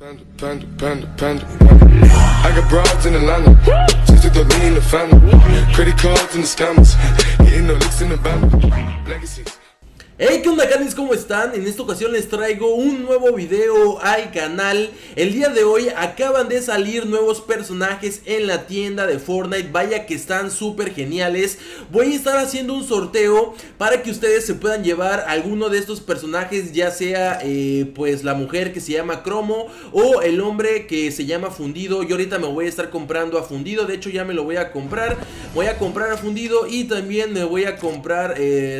Panda. I got broads in Atlanta, just to lean in the family. Credit cards and the scammers, hitting the licks in the band. Legacies. Hey, ¿qué onda, carnes? ¿Cómo están? En esta ocasión les traigo un nuevo video al canal. El día de hoy acaban de salir nuevos personajes en la tienda de Fortnite. Vaya que están súper geniales. Voy a estar haciendo un sorteo para que ustedes se puedan llevar alguno de estos personajes, ya sea pues la mujer que se llama Cromo o el hombre que se llama Fundido. Yo ahorita me voy a estar comprando a Fundido, de hecho ya me lo voy a comprar. Voy a comprar a Fundido y también me voy a comprar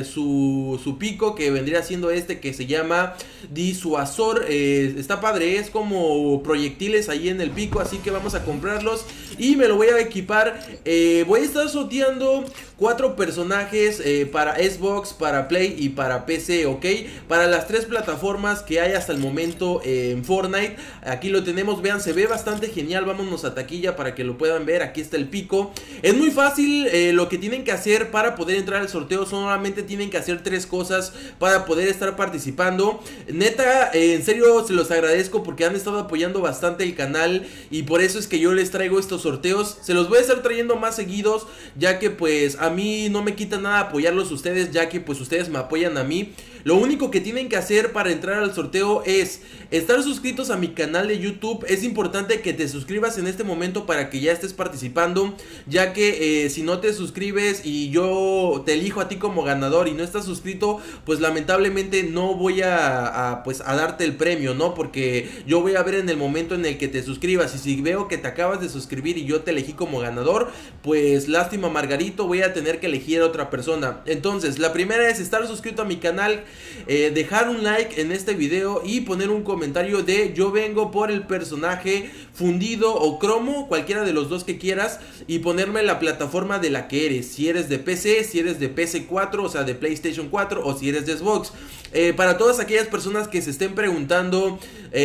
su pico, que vendría siendo este que se llama Disuasor. Está padre, es como proyectiles ahí en el pico, así que vamos a comprarlos y me lo voy a equipar. Voy a estar sorteando 4 personajes para Xbox, para Play y para PC, ¿ok? Para las 3 plataformas que hay hasta el momento en Fortnite. Aquí lo tenemos, vean, se ve bastante genial. Vámonos a taquilla para que lo puedan ver. Aquí está el pico. Es muy fácil, lo que tienen que hacer para poder entrar al sorteo. Solamente tienen que hacer 3 cosas para poder estar participando. Neta, en serio se los agradezco porque han estado apoyando bastante el canal y por eso es que yo les traigo estos sorteos. Se los voy a estar trayendo más seguidos, ya que pues a mí no me quita nada apoyarlos ustedes, ya que pues ustedes me apoyan a mí. Lo único que tienen que hacer para entrar al sorteo es estar suscritos a mi canal de YouTube. Es importante que te suscribas en este momento para que ya estés participando, ya que si no te suscribes y yo te elijo a ti como ganador y no estás suscrito, pues lamentablemente no voy a darte el premio, ¿no? Porque yo voy a ver en el momento en el que te suscribas, y si veo que te acabas de suscribir y yo te elegí como ganador, pues lástima Margarito, voy a tener que elegir a otra persona. Entonces la primera es estar suscrito a mi canal, dejar un like en este video y poner un comentario de yo vengo por el personaje Fundido o Cromo, cualquiera de los dos que quieras, y ponerme la plataforma de la que eres, si eres de PC, si eres de PC4, o sea de PlayStation 4, o si eres de Xbox. Para todas aquellas personas que se estén preguntando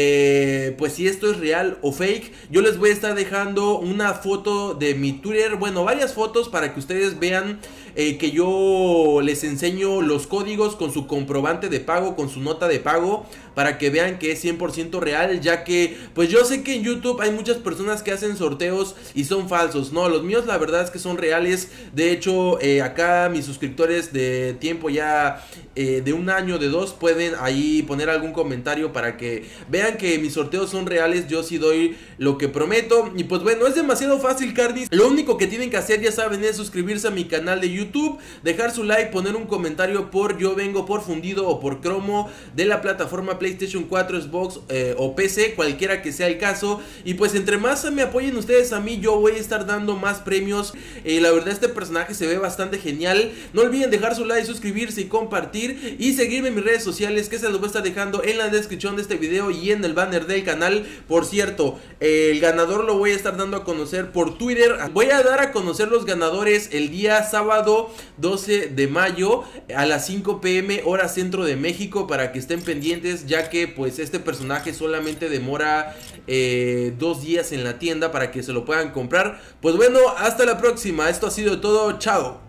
pues si esto es real o fake, yo les voy a estar dejando una foto de mi Twitter, bueno, varias fotos para que ustedes vean que yo les enseño los códigos con su comprobante de pago, con su nota de pago, para que vean que es 100% real, ya que pues yo sé que en YouTube hay muchas personas que hacen sorteos y son falsos. No, los míos la verdad es que son reales. De hecho acá mis suscriptores de tiempo ya de un año, de 2, pueden ahí poner algún comentario para que vean que mis sorteos son reales. Yo sí doy lo que prometo. Y pues bueno, es demasiado fácil, carnis. Lo único que tienen que hacer, ya saben, es suscribirse a mi canal de YouTube, dejar su like, poner un comentario por yo vengo por Fundido o por Cromo de la plataforma PlayStation 4, Xbox o PC, cualquiera que sea el caso. Y pues entre más me apoyen ustedes a mí, yo voy a estar dando más premios. La verdad este personaje se ve bastante genial. No olviden dejar su like, suscribirse y compartir, y seguirme en mis redes sociales, que se los voy a estar dejando en la descripción de este video y en el banner del canal. Por cierto, el ganador lo voy a estar dando a conocer por Twitter. Voy a dar a conocer los ganadores el día sábado 12 de mayo a las 5 p.m. hora centro de México, para que estén pendientes, ya que pues este personaje solamente demora 2 días en la tienda para que se lo puedan comprar. Pues bueno, hasta la próxima. Esto ha sido todo. Chao.